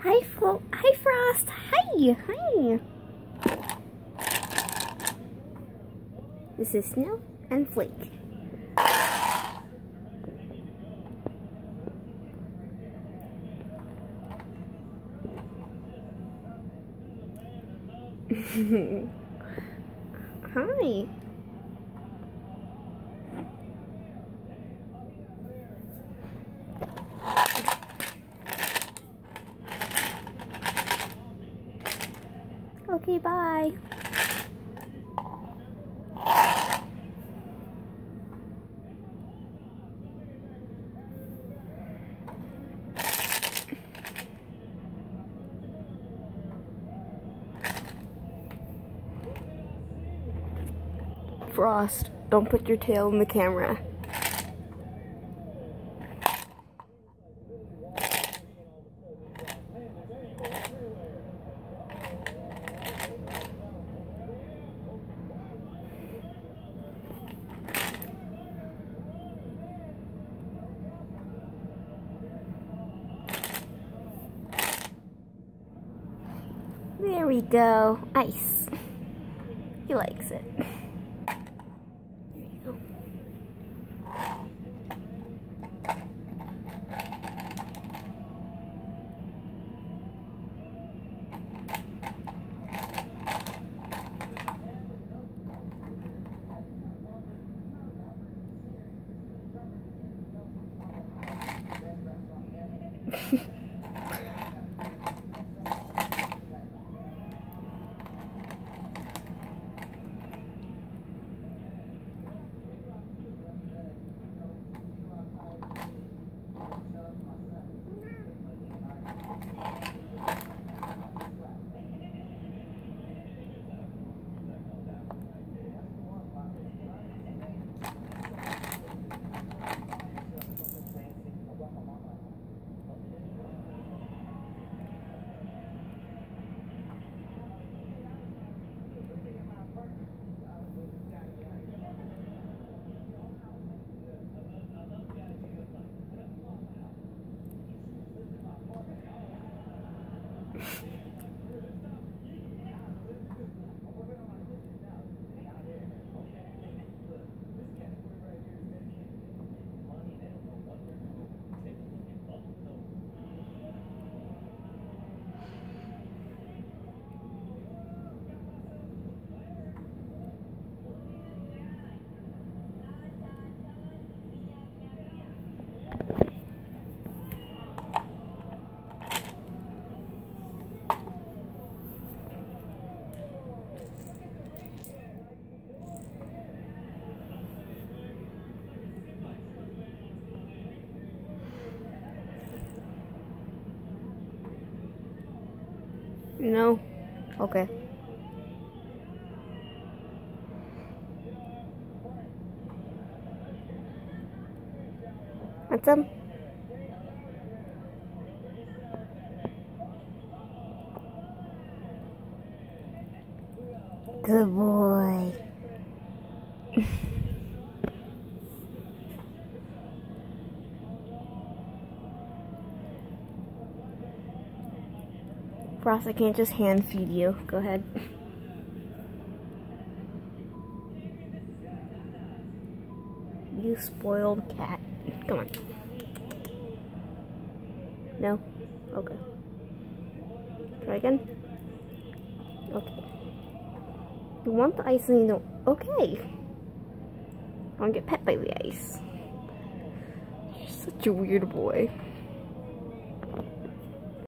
Hi, Frost. Hi. Hi. This is Snow and Flake. Hi. Okay, bye. Frost, don't put your tail in the camera. There we go. Ice. He likes it. There you go. No? Okay. Want some? Good boy. Frost, I can't just hand feed you. Go ahead. You spoiled cat. Come on. No? Okay. Try again? Okay. You want the ice and you don't. Okay. I want to get pet by the ice. You're such a weird boy.